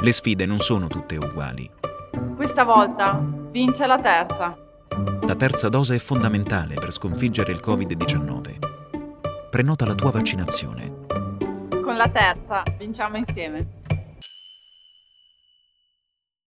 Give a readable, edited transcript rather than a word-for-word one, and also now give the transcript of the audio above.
Le sfide non sono tutte uguali. Questa volta vince la terza. La terza dose è fondamentale per sconfiggere il Covid-19. Prenota la tua vaccinazione. Con la terza vinciamo insieme.